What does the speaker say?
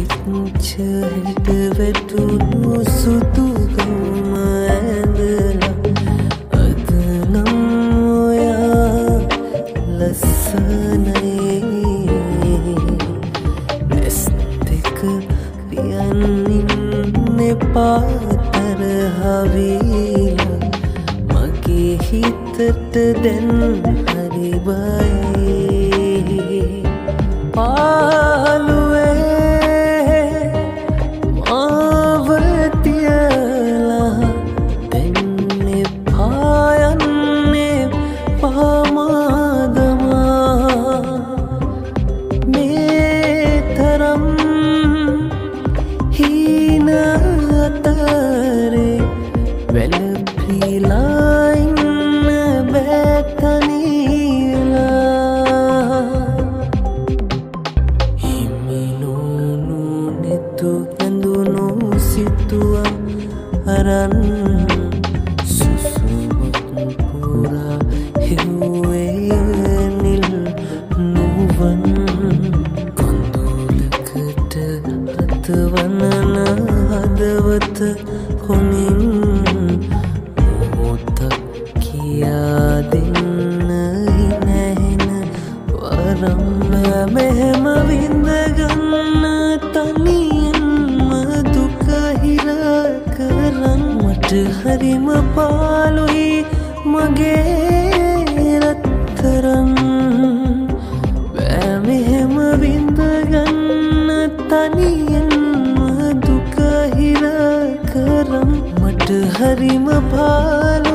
පිච්ච හිට වැටුණු සුදු ගම ඇඳලා අද නම් ඔයා ලස්සනයි ඇස් දෙක පියන්නින්නේ පාතරහවිලා මගේ හිතට දැන් හරි බයයි පාළුවේ මාව තියලා දෙන්නේ පායන්නේ පාමාදමා මේ තරම් හීන අතරේ වැළපීලා ඉන්න බෑ තනියලා හිමිනෝනු නෙතු ඇඳුණු සිතුවම් අරන් සුසුමත් පුරා හෙව්වේ නිල් නුවන් කොඳුලකට අතවනන හදවත කොනින් මොහොතක් කියා දෙන්න නැහෙන වරම් මෙහෙම විඳගන්න තනියෙන්ම දුක හිර කරන් මට හරිම පාළුයි මගේ රත්තරන් බෑ මෙහෙම විඳගන්න තනියෙන්ම දුක හිර කරන් මට හරිම පාළුයි